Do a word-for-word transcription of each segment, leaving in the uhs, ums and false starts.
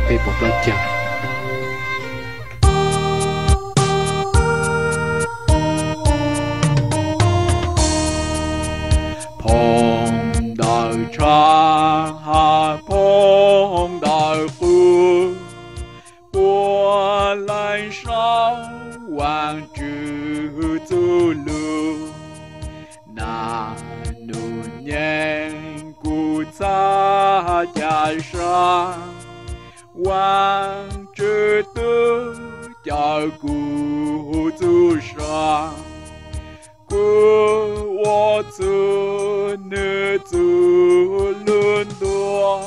bề bột lo chàng phong đời trang hạ phong đời phương bùa lại sao hoàng trừ tu lưu na nu nhang cu cha cha sa hoàng trừ tư cha cu tu sa cô wo tu nữ tu luôn đua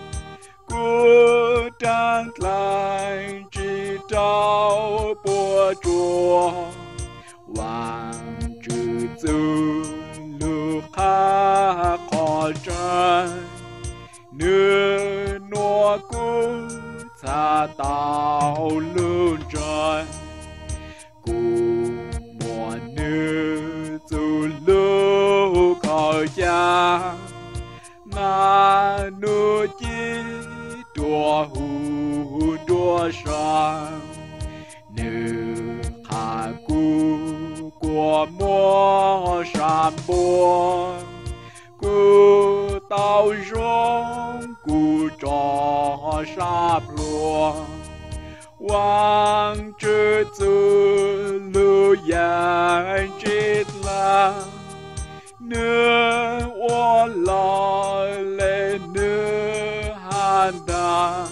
cô trang lại chỉ trao bùa chùa hoàng trừ tu lưu khá khó trái nữ nua cô xa tao lưu trái cô mùa nữ tu lưu khỏi cha na nu chi đua hù đua sa nữ hạ cu của mua sàm bùa cu tao rong cu trò sáp lùa hoàng chữ tư lưu yang chết la nữa ô lo lệ nữa han đa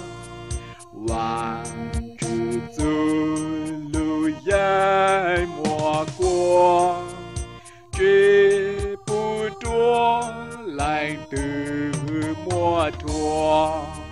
hoàng chữ tư lưu yang mùa qua chỉ bu chúa lành từ mùa thua